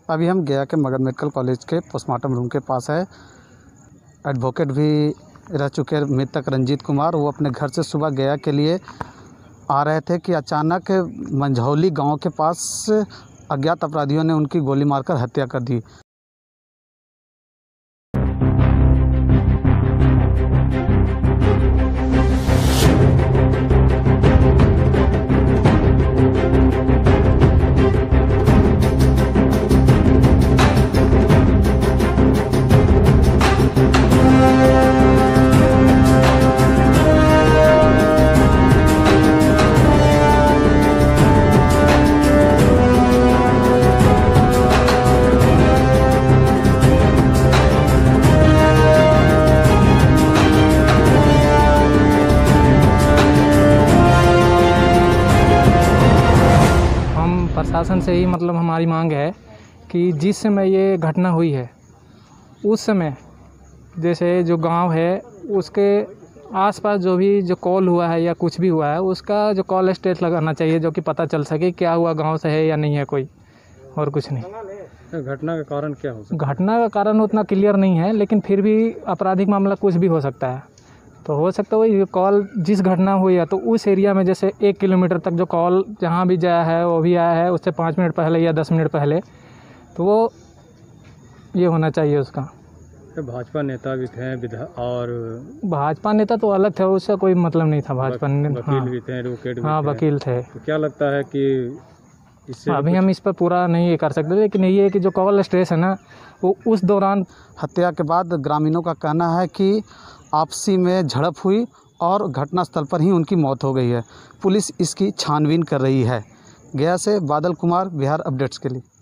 अभी हम गया के मगध मेडिकल कॉलेज के पोस्टमार्टम रूम के पास है। एडवोकेट भी रह चुके हैं मृतक रंजीत कुमार। वो अपने घर से सुबह गया के लिए आ रहे थे कि अचानक मंझौली गांव के पास अज्ञात अपराधियों ने उनकी गोली मारकर हत्या कर दी। प्रशासन से ही मतलब हमारी मांग है कि जिस समय ये घटना हुई है उस समय जैसे जो गांव है उसके आसपास जो भी जो कॉल हुआ है या कुछ भी हुआ है उसका जो कॉल स्टेट लगाना चाहिए, जो कि पता चल सके क्या हुआ, गांव से है या नहीं है कोई, और कुछ नहीं। घटना का कारण क्या हो सकता है? घटना का कारण उतना क्लियर नहीं है, लेकिन फिर भी आपराधिक मामला कुछ भी हो सकता है। तो हो सकता है वही कॉल जिस घटना हुई है तो उस एरिया में जैसे 1 किलोमीटर तक जो कॉल जहाँ भी जाया है वो भी आया है उससे 5 मिनट पहले या 10 मिनट पहले, तो वो ये होना चाहिए उसका। भाजपा नेता भी थे और भाजपा नेता तो अलग थे, उससे कोई मतलब नहीं था। भाजपा वकील भी थे, एडवोकेट भी थे। वकील थे। तो क्या लगता है कि इससे अभी हम इस पर पूरा नहीं ये कर सकते, लेकिन ये है कि जो कॉल स्ट्रेस है ना वो उस दौरान हत्या के बाद ग्रामीणों का कहना है कि आपसी में झड़प हुई और घटनास्थल पर ही उनकी मौत हो गई है। पुलिस इसकी छानबीन कर रही है। गया से बादल कुमार, बिहार अपडेट्स के लिए।